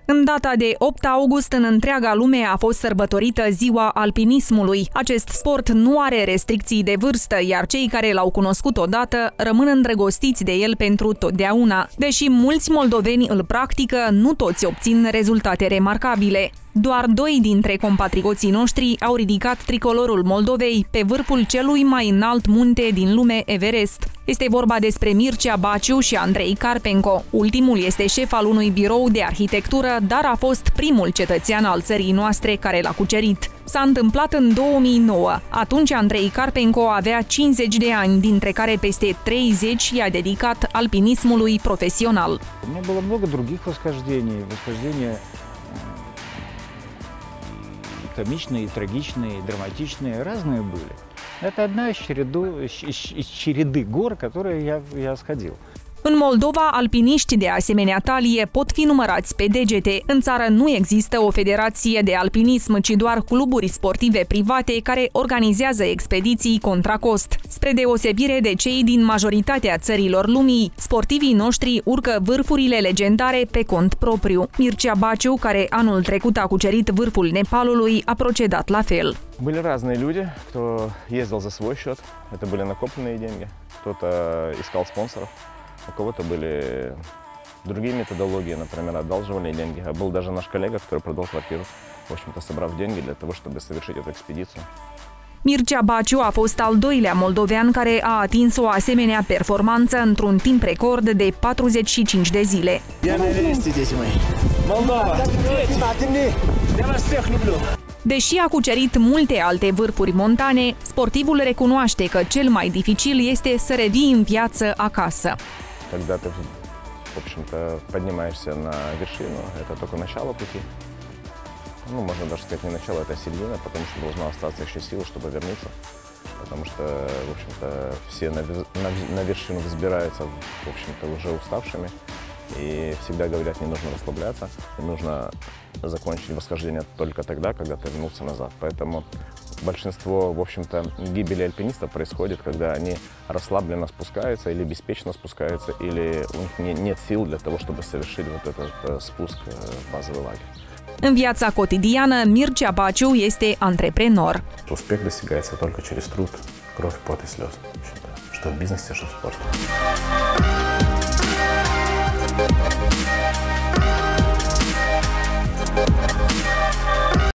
În data de 8 august, în întreaga lume a fost sărbătorită Ziua Alpinismului. Acest sport nu are restricții de vârstă, iar cei care l-au cunoscut odată rămân îndrăgostiți de el pentru totdeauna. Deși mulți moldoveni îl practică, nu toți obțin rezultate remarcabile. Doar 2 dintre compatrioții noștri au ridicat tricolorul Moldovei pe vârful celui mai înalt munte din lume, Everest. Este vorba despre Mircea Baciu și Andrei Karpenko. Ultimul este șef al unui birou de arhitectură, dar a fost primul cetățean al țării noastre care l-a cucerit. S-a întâmplat în 2009. Atunci Andrei Karpenko avea 50 de ani, dintre care peste 30 i-a dedicat alpinismului profesional. У меня было много других восхождений. Восхождения комичные, трагичные, драматичные, разные были. Это одна из череды гор, которые я сходил. În Moldova, alpiniști de asemenea talie pot fi numărați pe degete. În țară nu există o federație de alpinism, ci doar cluburi sportive private care organizează expediții contra cost. Spre deosebire de cei din majoritatea țărilor lumii, sportivii noștri urcă vârfurile legendare pe cont propriu. Mircea Baciu, care anul trecut a cucerit vârful Nepalului, a procedat la fel. Были разные люди, кто ездил за свой счет, это были накопленные деньги, кто-то искал спонсоров. У кого-то были другие методологии, например, одалживали деньги. А был даже наш коллега, который продал квартиру, в общем-то, собрав деньги для того, чтобы совершить эту экспедицию. Mircea Baciu a fost al doilea moldovean care a atins o asemenea performanță într-un timp record de 45 de zile. Deși a cucerit multe alte vârfuri montane, sportivul recunoaște că cel mai dificil este să revii în viață acasă. Когда ты, в общем-то, поднимаешься на вершину, это только начало пути. Ну, можно даже сказать, не начало, это середина, потому что должна остаться еще сила, чтобы вернуться. Потому что, в общем-то, все на вершину взбираются, в общем-то, уже уставшими. И всегда говорят, не нужно расслабляться, и нужно закончить восхождение только тогда, когда ты вернулся назад. Поэтому большинство, в общем-то, гибели альпинистов происходит, когда они расслабленно спускаются или беспечно спускаются, или у них нет сил для того, чтобы совершить вот этот спуск в базовый лагерь. În viața cotidiană, Mircea Baciu este antreprenor. Успех достигается только через труд, кровь, пот и слез. Что в бизнесе, что в спорте.